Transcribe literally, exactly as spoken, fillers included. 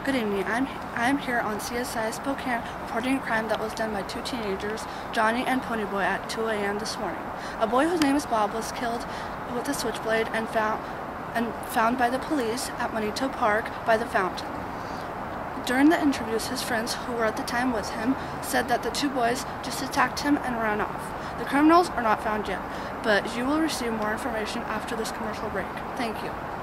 Good evening. I'm I'm here on C S I Spokane reporting a crime that was done by two teenagers, Johnny and Ponyboy, at two A M this morning. A boy whose name is Bob was killed with a switchblade and found and found by the police at Monito Park by the fountain. During the interviews, his friends, who were at the time with him, said that the two boys just attacked him and ran off. The criminals are not found yet, but you will receive more information after this commercial break. Thank you.